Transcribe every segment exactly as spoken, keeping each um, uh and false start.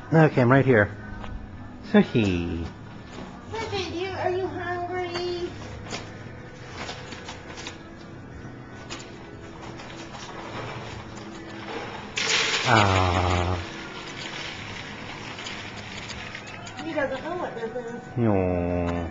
Okay, I'm right here. Sushi. Sushi, do you, are you hungry? Ah. He doesn't know what this is. No.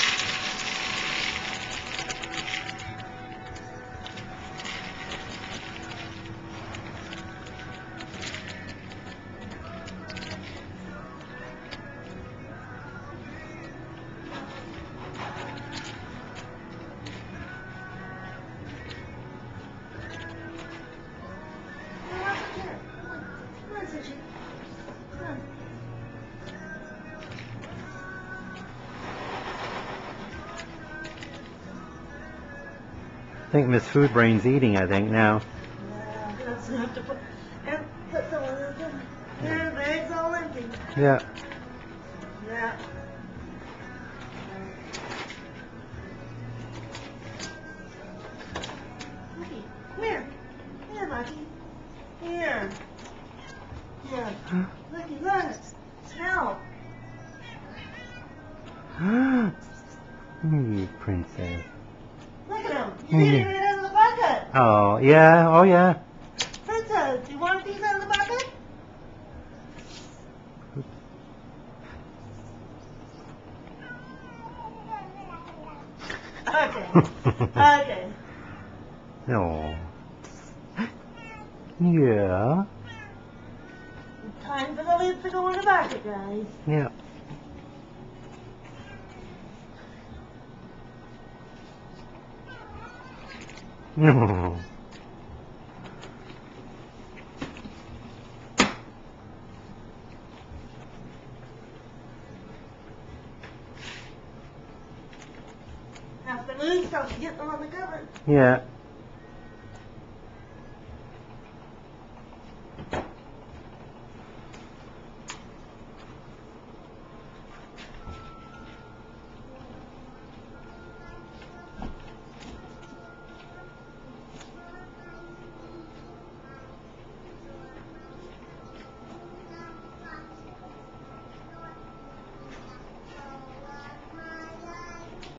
Come on, Sushi. Come on. I think Miss Food Brain's eating, I think, now. Yeah, he doesn't have to put, and put some of this in. There, the bag's all empty. Yeah. Yeah. Lucky, come here. Here, Lucky. Here. Here. Lucky, look. Smell. You princess. Look at him. He's eating right out of the bucket. Oh, yeah, oh, yeah. Princess, do you want a piece out of the bucket? Okay. Okay. No. Yeah. Time for the lids to go in the bucket, guys. Yeah. No. Have to move so I can get them on the cover. Yeah.